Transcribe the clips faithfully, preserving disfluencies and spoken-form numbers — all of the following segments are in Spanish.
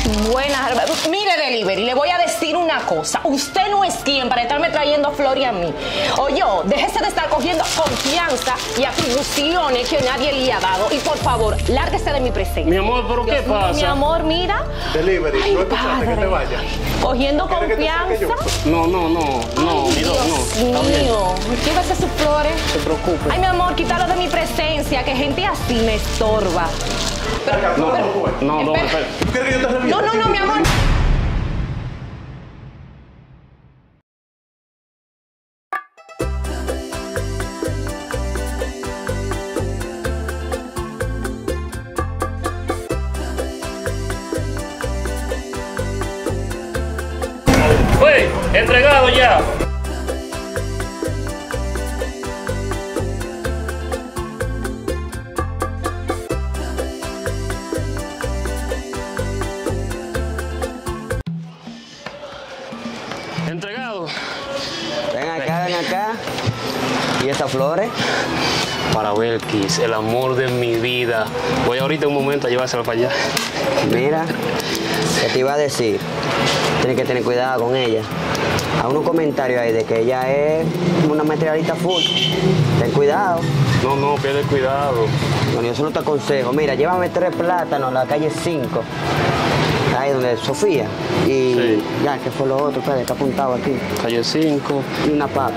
Buenas. Mire, Delivery, le voy a decir una cosa. Usted no es quien para estarme trayendo flores a mí. O yo, déjese de estar cogiendo confianza y atribuciones que nadie le ha dado. Y por favor, lárguese de mi presencia. Mi amor, ¿pero Dios qué mío, pasa? Mi amor, mira. Delivery, Ay, ¿no escuchaste que te vayas? Cogiendo confianza. No, no, no, no, mi Dios no. Está bien. mío, llévese sus flores. No se preocupe. Ay, mi amor, quítalo de mi presencia, que gente así me estorba. Pero, No, pero- no, no, espera. espera. ¿Tú quieres que yo te reviente? No, no, no, mi amor. ¡Uy! ¡Entregado ya! Entregado. Ven acá, ven acá. ¿Y estas flores? Para Belkis, el amor de mi vida. Voy ahorita un momento a llevársela para allá. Mira, ¿qué te iba a decir? Tienes que tener cuidado con ella. Hay unos comentarios ahí de que ella es una materialista full. Ten cuidado. No, no, pierde cuidado. Bueno, yo solo te aconsejo. Mira, llévame tres plátanos a la calle cinco. Ahí donde Sofía. Y Sí. ya, ¿qué fue lo otro? Espera, está apuntado aquí. Calle cinco. Y una papa.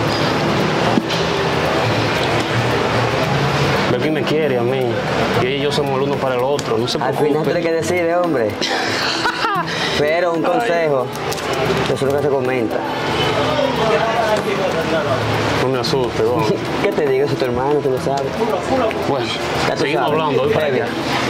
Belkis me quiere a mí. Y ella y yo somos el uno para el otro. No se Al preocupe. final tienes que decir, hombre. Pero un consejo. Eso es lo que se comenta. No me asuste, vamos. ¿Qué te digo? Eso es tu hermano, tú lo sabes. Bueno, Ya tú seguimos sabes. hablando. Voy para Heavy. allá.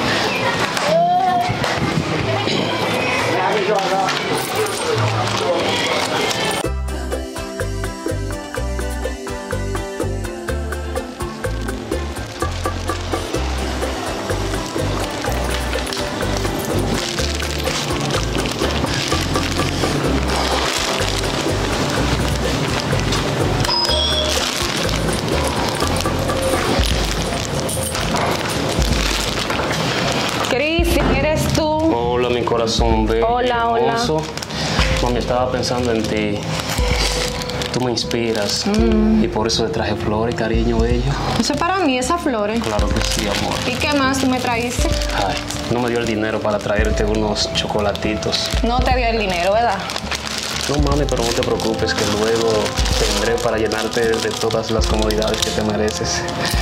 Cristian, ¿eres tú? Hola, mi corazón bello. Hola, hola. hermoso. Mami, estaba pensando en ti. Tú me inspiras. Mm. Y por eso te traje flores, cariño, bello. Eso es para mí, esas flores. Claro que sí, amor. ¿Y qué más tú me traíste? Ay, no me dio el dinero para traerte unos chocolatitos. No te dio el dinero, ¿verdad? No, mami, pero no te preocupes, que luego tendré para llenarte de todas las comodidades que te mereces.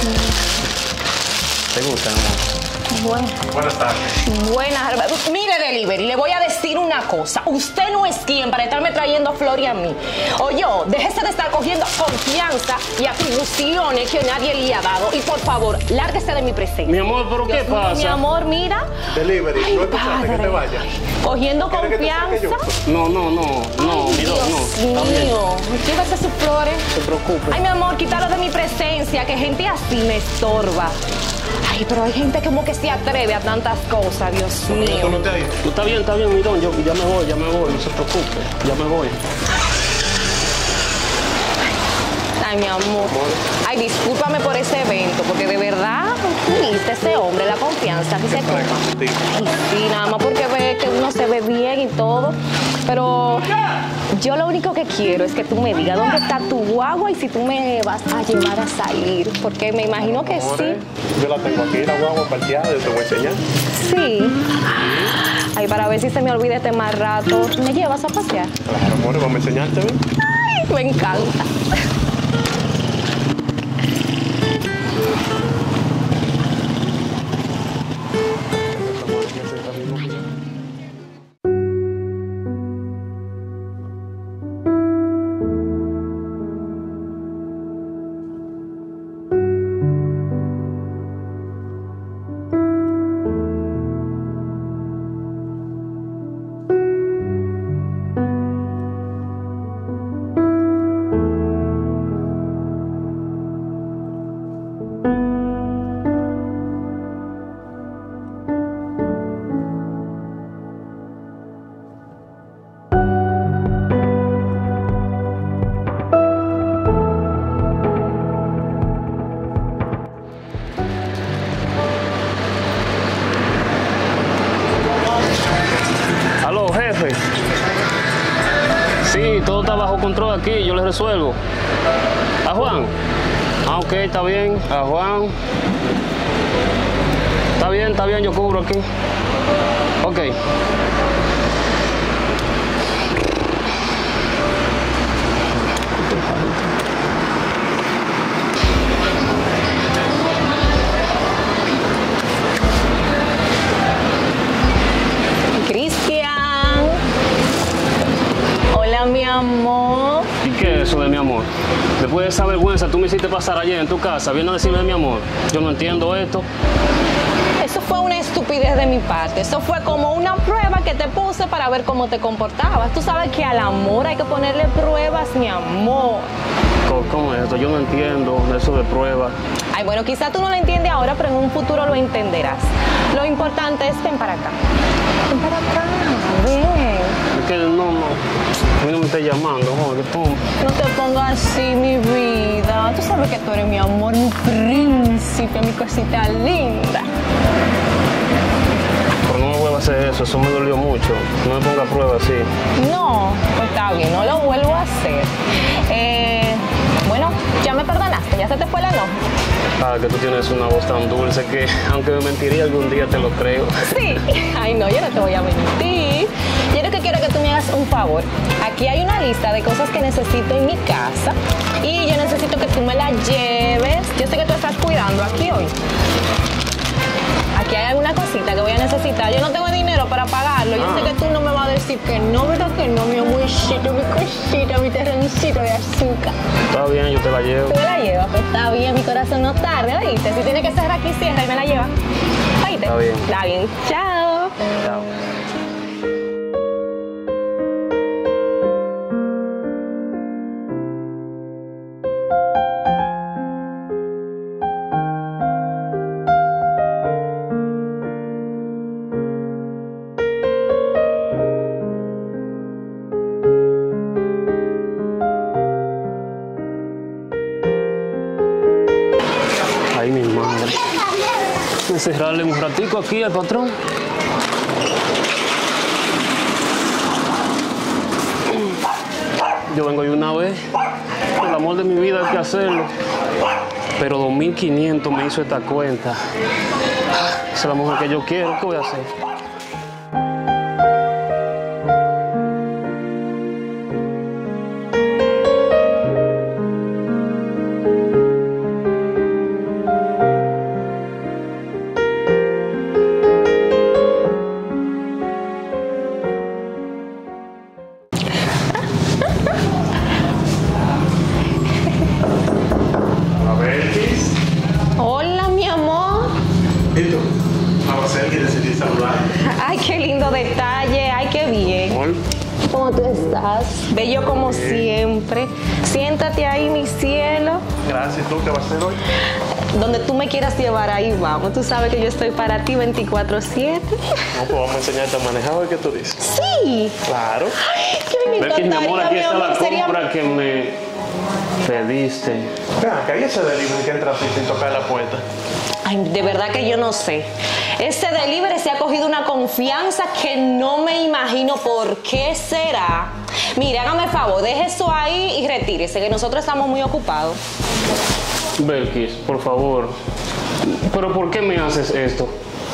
¿Te gusta, amor? Bueno. Buenas tardes. Buenas. Mire, Delivery, le voy a decir una cosa. Usted no es quien para estarme trayendo flores a mí. O yo, déjese de estar cogiendo confianza y atribuciones que nadie le ha dado. Y por favor, lárguese de mi presencia. Mi amor, ¿pero qué Dios mío, pasa? Mi amor, mira. Delivery, Ay, ¿no escuchaste que te padre. vayas? Cogiendo ¿Quieres que te saque confianza. yo? No, no, no, no, mi Dios do- no. Está bien. mío, llévese sus flores. No te preocupes. Ay, mi amor, quítalo de mi presencia, que gente así me estorba. Ay, pero hay gente como que se atreve a tantas cosas, Dios ¿Tú mío. no te has ido? Tú está bien, está bien, mi don. Yo ya me voy, ya me voy. No se preocupe. Ya me voy. Ay, mi amor. Ay, discúlpame por ese evento, porque de verdad, viste ese hombre, la confianza que se toma. Ay, sí, nada más porque ve que uno se ve bien y todo. Pero yo lo único que quiero es que tú me digas dónde está tu guagua y si tú me vas a llevar a salir. Porque me imagino que sí. Yo la tengo aquí, la guagua parqueada, yo te voy a enseñar. Sí. Ay, para ver si se me olvida este más rato. ¿Me llevas a pasear? Claro, amor, vamos a enseñarte, ¿ves? Ay, me encanta. todo está bajo control aquí, yo le resuelvo. ¿A Juan? Ah, ok, está bien. A Juan. Está bien, está bien, yo cubro aquí. Ok. Cristian. Hola, mi amor. ¿Y qué es eso de mi amor? Después de esa vergüenza, tú me hiciste pasar ayer en tu casa, viendo a decirme de mi amor. Yo no entiendo esto. Eso fue una estupidez de mi parte. Eso fue como una prueba que te puse para ver cómo te comportabas. Tú sabes que al amor hay que ponerle pruebas, mi amor. ¿Cómo, cómo es esto? Yo no entiendo eso de prueba. Ay, bueno, quizá tú no lo entiendes ahora, pero en un futuro lo entenderás. Lo importante es ven para acá. Ven para acá, ven. Es que no, no. A mí no me estás llamando, joder, pum. No te pongas así, mi vida. Tú sabes que tú eres mi amor, mi príncipe, mi cosita linda. Pero no me vuelvas a hacer eso, eso me dolió mucho. No me ponga a prueba así. No, pues está bien, no lo vuelvo a hacer. Eh, bueno, ya me perdonaste, ya se te fue el enojo. Ah, que tú tienes una voz tan dulce que, aunque me mentiría algún día, te lo creo. Sí, ay no, yo no te voy a mentir. Yo lo que quiero es que tú me hagas un favor. Aquí hay una lista de cosas que necesito en mi casa y yo necesito que tú me la lleves. Yo sé que tú estás cuidando aquí hoy. Aquí hay alguna cosita que voy a necesitar. Yo no tengo dinero para pagarlo. Yo Ah. sé que tú no me vas a decir que no, ¿verdad que no? Mi amorcito, mi cosita, mi terrencito de azúcar. Está bien, yo te la llevo. Tú me la llevas, pues está bien, mi corazón no tarde, ¿oíste? Si tiene que cerrar aquí, cierra y me la lleva. ¿Oíste? Está bien. Está bien. Chao. Chao. Ay, mi madre. Encerrarle un ratico aquí al patrón. Yo vengo de una vez. Por el amor de mi vida hay que hacerlo. Pero dos mil quinientos me hizo esta cuenta. Esa es la mujer que yo quiero. ¿Qué voy a hacer? A ver, Kiss. Hola, mi amor. ¿Y tú? A hacer que decidí saludar. Ay, qué lindo detalle. Ay, qué bien. Hola. ¿Cómo tú estás? Bello como siempre. Siéntate ahí, mi cielo. Gracias. ¿Tú qué vas a hacer hoy? Donde tú me quieras llevar, ahí vamos. Tú sabes que yo estoy para ti veinticuatro siete. No, pues vamos a enseñarte a manejar. ¿Qué tú dices? Sí. Claro. Ay, que me Ves que, mi amor, encantaría, aquí mi está la amor. Sería- compra que me pediste. Vean, que hay ese delivery que entra así sin tocar la puerta. Ay, de verdad que yo no sé. Ese delivery se ha cogido una confianza que no me imagino por qué será. Mire, hágame el favor, deje eso ahí y retírese, que nosotros estamos muy ocupados. Belkis, por favor. ¿Pero por qué me haces esto?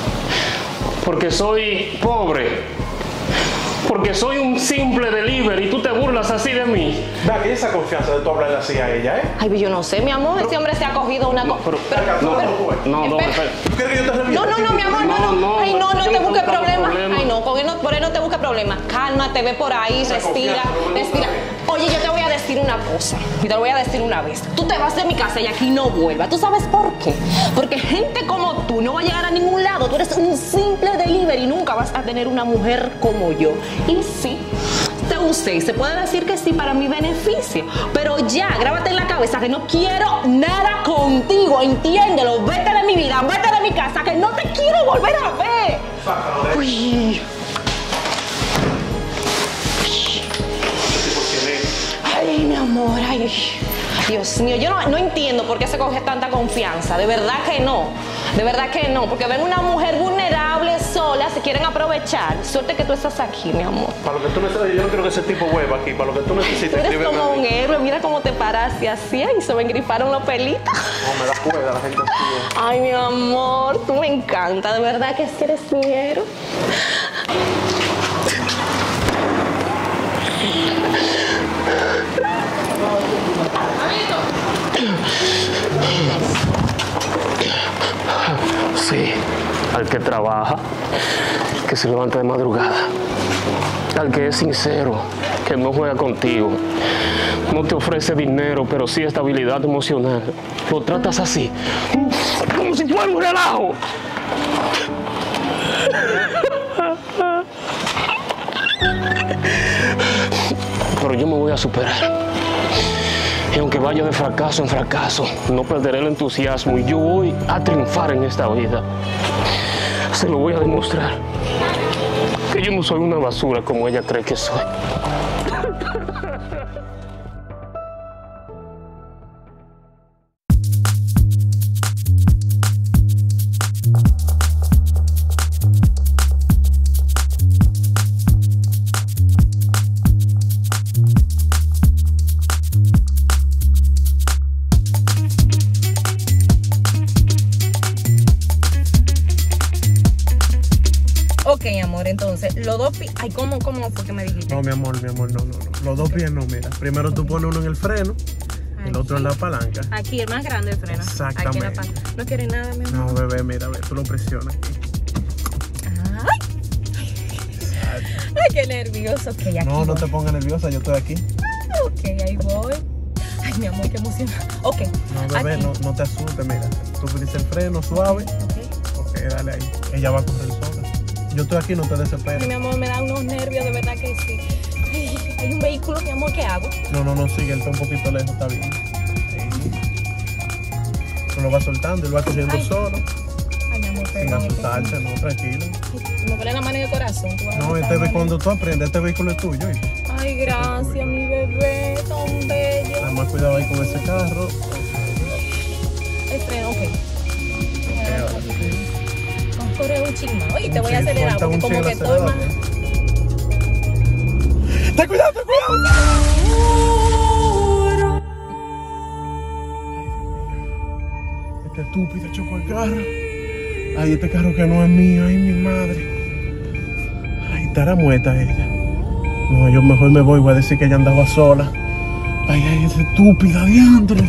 Porque soy pobre. Porque soy un simple delivery y tú te burlas así de mí. Vea, que esa confianza de tú hablarle así a ella, ¿eh? Ay, yo no sé, mi amor, ese hombre se ha cogido una... co- Pero, pero- no, pero- no, no, espera. espera. ¿Tú quieres que yo te reviente? No, no, no, mi amor, no, no. No, no, Ay, no, no yo te no busques buscamos problemas. problemas. Ay, no, con él no, por él no te busques problemas. Cálmate, ve por ahí, respira, respira. Oye, yo te voy a decir una cosa. Y te lo voy a decir una vez. Tú te vas de mi casa y aquí no vuelvas. ¿Tú sabes por qué? Porque gente como tú no va a llegar a ningún lado. Tú eres un simple delivery y nunca vas a tener una mujer como yo. Y sí, te usé y se puede decir que sí para mi beneficio. Pero ya, grábate en la cabeza que no quiero nada contigo. Entiéndelo. Vete de mi vida, vete de mi casa, que no te quiero volver a ver. Sácalo de ahí. Uy. Ese tipo tiene- Ay, mi amor, ay. Dios mío, yo no, no entiendo por qué se coge tanta confianza. De verdad que no. De verdad que no, porque ven una mujer vulnerable, sola, se quieren aprovechar. Suerte que tú estás aquí, mi amor. Para lo que tú necesitas, yo no quiero que ese tipo vuelva aquí. Para lo que tú necesites, Tú eres escríbeme como a mí. un héroe, mira cómo te paraste así y se me engriparon los pelitos. No, me da cuerda la gente así. Ay, mi amor, tú me encanta, de verdad que sí eres mi héroe. Sí, al que trabaja, que se levanta de madrugada, al que es sincero, que no juega contigo, no te ofrece dinero, pero sí estabilidad emocional. Lo tratas así, como si fuera un relajo. Pero yo me voy a superar. Y aunque vaya de fracaso en fracaso, no perderé el entusiasmo y yo voy a triunfar en esta vida. Se lo voy a demostrar. Que yo no soy una basura como ella cree que soy. Ok, amor, entonces, los dos pies... Ay, ¿cómo, cómo fue que me dijiste? No, mi amor, mi amor, no, no, no. Los dos pies no, mira. Primero tú pones uno en el freno, el otro en la palanca. Aquí, el más grande el freno. Exactamente. Aquí en la pan- No quiere nada, mi amor. No, bebé, mira, ve, tú lo presionas aquí. Ay, ay, qué nervioso. Ok, aquí No, no voy. te pongas nerviosa, yo estoy aquí. Ok, ahí voy. Ay, mi amor, qué emoción. Ok, No, bebé, aquí. no, no te asustes, mira. Tú pones el freno suave. Ok. Ok, dale ahí. Ella va a correr sola. Yo estoy aquí, no te Ay, desesperes. mi amor, me da unos nervios, de verdad que sí. Ay, hay un vehículo, mi amor, ¿qué hago? No, no, no, sigue, él está un poquito lejos, está bien. Ahí. Tú lo vas soltando, él va corriendo Ay. solo. Ay, mi amor, Sin perdón. asustarte, no, tranquilo. Me pone la mano en el corazón. tú vas a No, asustar, este ve mami. cuando tú aprendes, este vehículo es tuyo. ¿Oíste? Ay, gracias, mi bebé, tan bello. Nada más cuidado ahí con ese carro. El freno, ok. Ok, ahora sí. Vamos a correr un ching más. Oye, te Un voy a chin, acelerar falta porque un como chin que el estoy más... acelerador. ¡Ten cuidado, ten cuidado! Este estúpido chocó el carro. Ay, este carro que no es mío, ay, mi madre. Ay, estará muerta ella. No, yo mejor me voy, voy a decir que ella andaba sola. Ay, ay, esa estúpida diantre.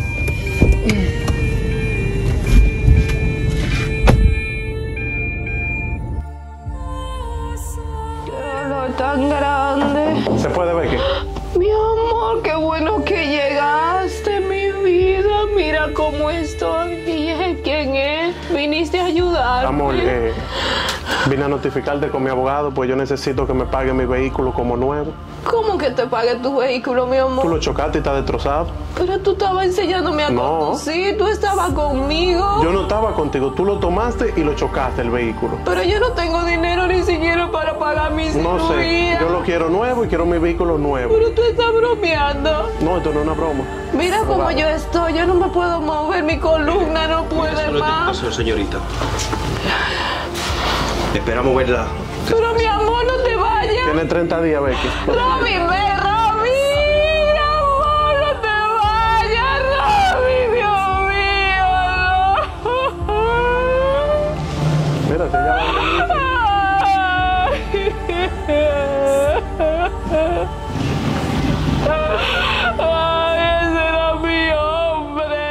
Dolor tan grande. ¿Se puede ver que? Mi amor, qué bueno que llegaste, mi vida. Mira cómo estoy. ¿Y quién es? Viniste a ayudarme. Amor, eh, vine a notificarte con mi abogado, pues yo necesito que me pague mi vehículo como nuevo. ¿Cómo que te pague tu vehículo, mi Tú amor? lo chocaste y está destrozado. Pero tú estabas enseñándome a No. conducir, tú estabas conmigo. Yo no estaba contigo, tú lo tomaste y lo chocaste el vehículo. Pero yo no tengo dinero ni siquiera para pagar mi No sé, cirugía. yo lo quiero nuevo y quiero mi vehículo nuevo. Pero tú estás bromeando. No, esto no es una broma. Mira cómo Abogado. yo estoy, yo no me puedo mover, mi columna no puede más. Señorita. Esperamos verla. Pero mi amor, no te vayas. Tiene treinta días, Becky. Robin, ve, Robin, mi amor, no te vayas, Robin, Dios mío. Mírate, ya va a venir. Ay, ese era mi hombre.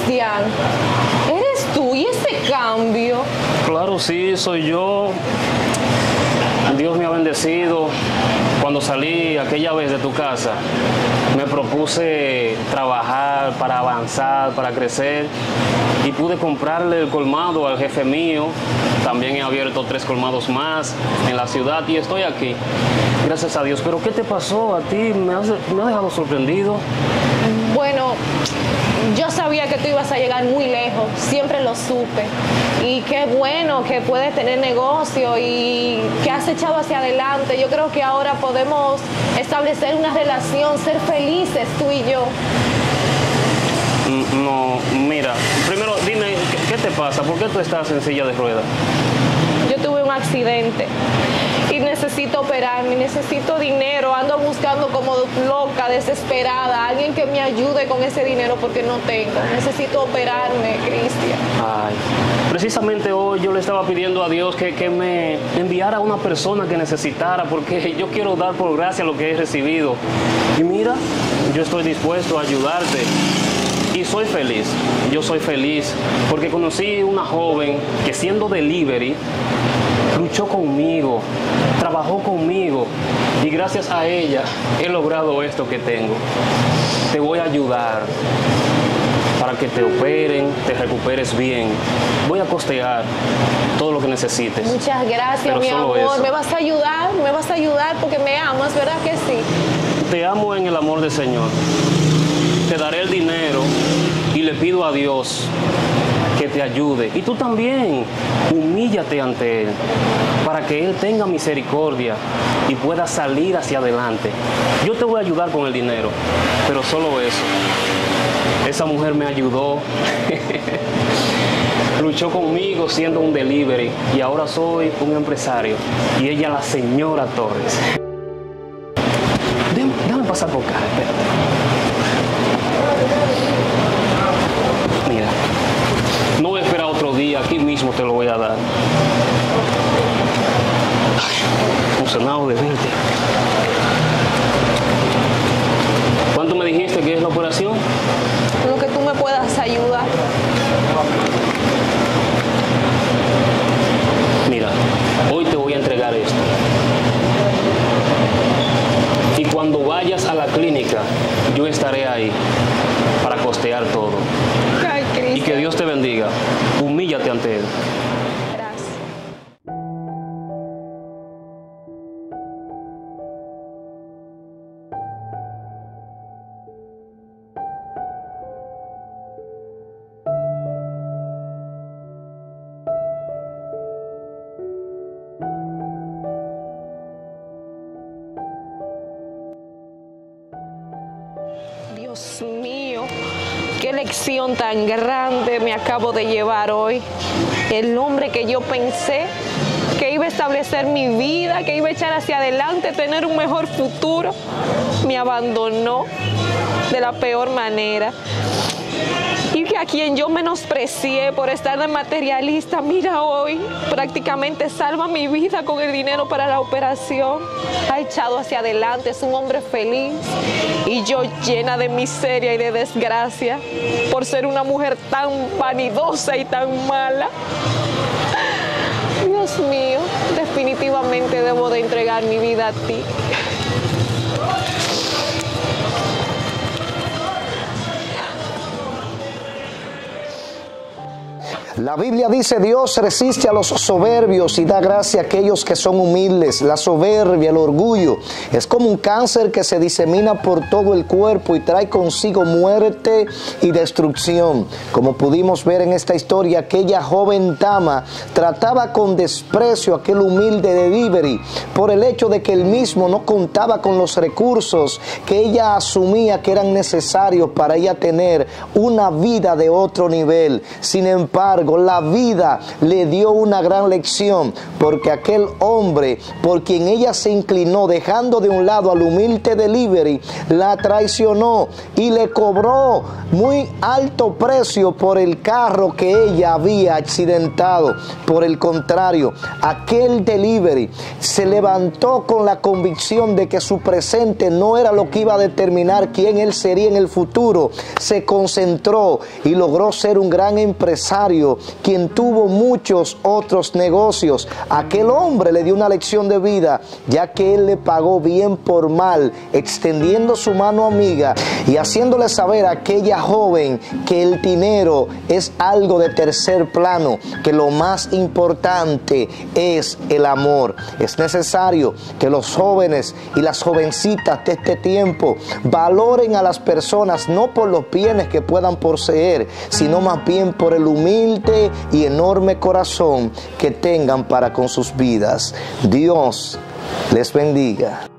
Cristian, ¿eres tú y ese cambio? Claro, sí, soy yo. Dios me ha bendecido. Cuando salí aquella vez de tu casa, me propuse trabajar para avanzar, para crecer, y pude comprarle el colmado al jefe mío. También he abierto tres colmados más en la ciudad y estoy aquí. Gracias a Dios. Pero ¿qué te pasó a ti? Me has, me has dejado sorprendido. Bueno, yo sabía que tú ibas a llegar muy lejos, siempre lo supe. Y qué bueno que puedes tener negocio y que has echado hacia adelante. Yo creo que ahora podemos establecer una relación, ser felices tú y yo. No, mira, primero dime, ¿qué, qué te pasa? ¿Por qué tú estás en silla de ruedas? Yo tuve un accidente y necesito operarme, necesito dinero, ando buscando como loca, desesperada, alguien que me ayude con ese dinero porque no tengo. Necesito operarme, Cristian. Ay, precisamente hoy yo le estaba pidiendo a Dios que, que me enviara a una persona que necesitara, porque yo quiero dar por gracia lo que he recibido. Y mira, yo estoy dispuesto a ayudarte. Y soy feliz, yo soy feliz porque conocí una joven que siendo delivery, luchó conmigo, trabajó conmigo y gracias a ella he logrado esto que tengo. Te voy a ayudar para que te operen, te recuperes bien. Voy a costear todo lo que necesites. Muchas gracias, Pero mi amor. eso. ¿Me vas a ayudar? ¿Me vas a ayudar porque me amas? ¿Verdad que sí? Te amo en el amor del Señor. Te daré el dinero y le pido a Dios que te ayude. Y tú también, humíllate ante Él para que Él tenga misericordia y pueda salir hacia adelante. Yo te voy a ayudar con el dinero, pero solo eso. Esa mujer me ayudó, luchó conmigo siendo un delivery y ahora soy un empresario. Y ella, la señora Torres. Déjame, déjame pasar por acá, espérate. Mira, no voy a esperar otro día, aquí mismo te lo voy a dar. Ay, emocionado de verte. ¿Cuánto me dijiste que es la operación? Lo que tú me puedas ayudar. Mira, hoy te voy a entregar esto. Y cuando vayas a la clínica, yo estaré ahí para costear todo. Ay, Cristian. Y que Dios te bendiga. Humíllate ante Él. Gracias. Dios mío, qué lección tan grande me acabo de llevar hoy. El hombre que yo pensé que iba a establecer mi vida, que iba a echar hacia adelante, tener un mejor futuro, me abandonó de la peor manera. Y que a quien yo menosprecié por estar de materialista, mira hoy, prácticamente salva mi vida con el dinero para la operación. Ha echado hacia adelante, es un hombre feliz. Y yo llena de miseria y de desgracia por ser una mujer tan vanidosa y tan mala. Dios mío, definitivamente debo de entregar mi vida a ti. La Biblia dice: Dios resiste a los soberbios y da gracia a aquellos que son humildes. La soberbia, el orgullo, es como un cáncer que se disemina por todo el cuerpo y trae consigo muerte y destrucción. Como pudimos ver en esta historia, aquella joven dama trataba con desprecio a aquel humilde delivery por el hecho de que él mismo no contaba con los recursos que ella asumía que eran necesarios para ella tener una vida de otro nivel. Sin embargo, embargo, la vida le dio una gran lección, porque aquel hombre por quien ella se inclinó, dejando de un lado al humilde delivery, la traicionó y le cobró muy alto precio por el carro que ella había accidentado. Por el contrario, aquel delivery se levantó con la convicción de que su presente no era lo que iba a determinar quién él sería en el futuro. Se concentró y logró ser un gran empresario, quien tuvo muchos otros negocios. Aquel hombre le dio una lección de vida, ya que él le pagó bien por mal, extendiendo su mano amiga y haciéndole saber a aquella joven que el dinero es algo de tercer plano, que lo más importante es el amor. Es necesario que los jóvenes y las jovencitas de este tiempo valoren a las personas no por los bienes que puedan poseer, sino más bien por el humilde y enorme corazón que tengan para con sus vidas. Dios les bendiga.